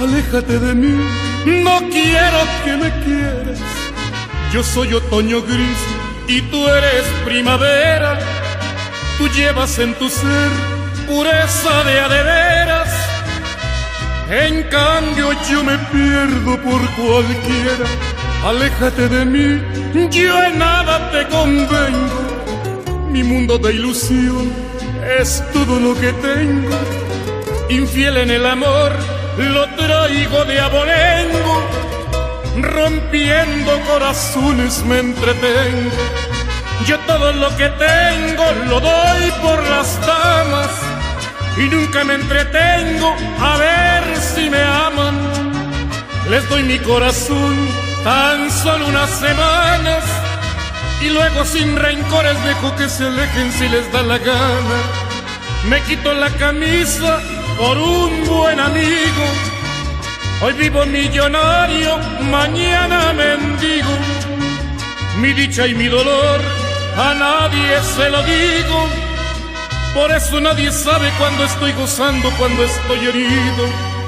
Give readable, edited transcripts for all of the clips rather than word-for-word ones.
aléjate de mí, no quiero que me quieras. Yo soy otoño gris y tú eres primavera. Tú llevas en tu ser pureza de a de veras. En cambio yo me pierdo por cualquiera. Aléjate de mí, yo en nada te convengo. Mi mundo de ilusión es todo lo que tengo. Infiel en el amor, lo traigo de abolengo. Rompiendo corazones me entretengo. Yo todo lo que tengo lo doy por las damas. Y nunca me entretengo a ver si me aman. Les doy mi corazón tan solo unas semanas. Y luego sin rencores dejo que se alejen si les da la gana. Me quito la camisa por un buen amigo. Hoy vivo millonario, mañana mendigo. Mi dicha y mi dolor a nadie se lo digo. Por eso nadie sabe cuando estoy gozando, cuando estoy herido.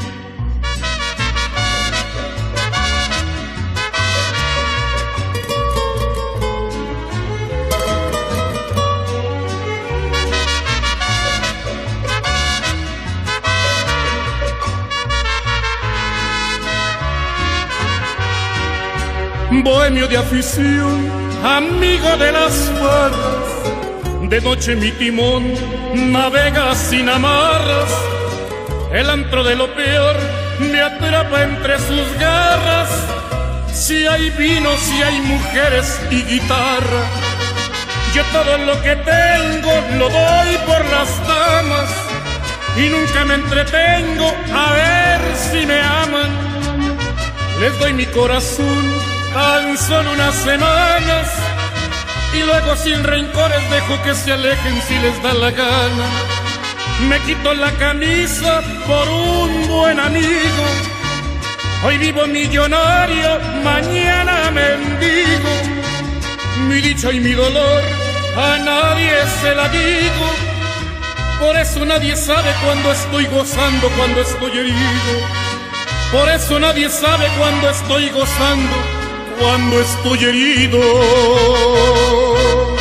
Bohemio de afición, amigo de las barras, de noche mi timón navega sin amarras. El antro de lo peor me atrapa entre sus garras. Si hay vino, si hay mujeres y guitarra. Yo todo lo que tengo lo doy por las damas. Y nunca me entretengo a ver si me aman. Les doy mi corazón tan solo unas semanas. Y luego sin rencores dejo que se alejen si les da la gana. Me quito la camisa por un buen amigo. Hoy vivo millonario, mañana mendigo. Mi dicha y mi dolor a nadie se la digo. Por eso nadie sabe cuando estoy gozando, cuando estoy herido. Por eso nadie sabe cuando estoy gozando, cuando estoy herido.